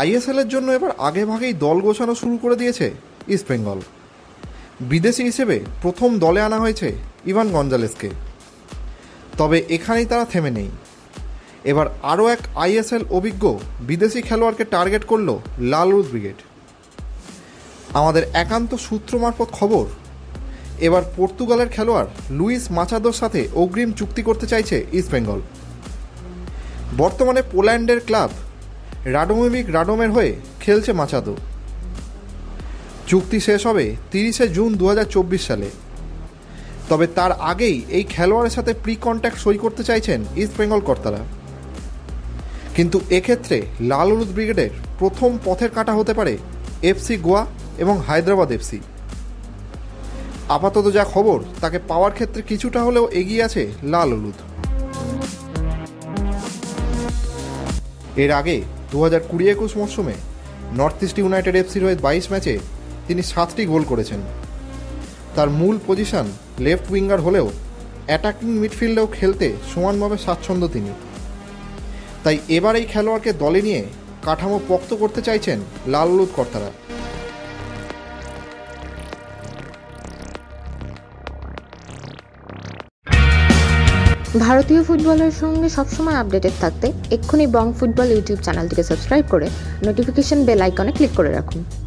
আইএসএলের জন্য এবার আগে ভাগেই দল গোছানো শুরু করে দিয়েছে ইস্ট বেঙ্গল। বিদেশি হিসেবে প্রথম দলে আনা হয়েছে ইভান গঞ্জালেসকে। তবে এখানেই তারা থেমে নেই। এবার আরও এক আইএসএল অভিজ্ঞ বিদেশি খেলোয়াড়কে টার্গেট করল লাল হলুদ ব্রিগেড। আমাদের একান্ত সূত্র মারফত খবর, এবার পর্তুগালের খেলোয়াড় লুইস মাচাদোর সাথে অগ্রিম চুক্তি করতে চাইছে ইস্ট বেঙ্গল। বর্তমানে পোল্যান্ডের ক্লাব রাডোমিভিক রাডোমের হয়ে খেলছে মাচাদো। চুক্তি শেষ হবে 30শে জুন 2024 সালে। তবে তার আগেই এই খেলোয়াড়ের সাথে প্রি কন্ট্যাক্ট সই করতে চাইছেন ইস্ট বেঙ্গল কর্তারা। কিন্তু এক্ষেত্রে লাল হলুদ ব্রিগেডের প্রথম পথের কাঁটা হতে পারে এফসি গোয়া এবং হায়দ্রাবাদ এফসি। আপাতত যা খবর, তাকে পাওয়ার ক্ষেত্রে কিছুটা হলেও এগিয়ে আছে লাল হলুদ। এর আগে 2020-21 মরশুমে নর্থ ইস্ট ইউনাইটেড এফসির হয়ে 22 ম্যাচে তিনি 7টি গোল করেছেন। তার মূল পজিশন লেফট উইঙ্গার হলেও অ্যাটাকিং মিডফিল্ডেও খেলতে সমানভাবে স্বাচ্ছন্দ্য তিনি। তাই এবার এই খেলোয়াড়কে দলে নিয়ে কাঠামো পোক্ত করতে চাইছেন লাল হলুদ কর্তারা। ভারতীয় ফুটবলের সঙ্গে সবসময় আপডেটেড থাকতে এক্ষুনি বং ফুটবল ইউটিউব চ্যানেলটিকে সাবস্ক্রাইব করে নোটিফিকেশন বেল আইকনে ক্লিক করে রাখুন।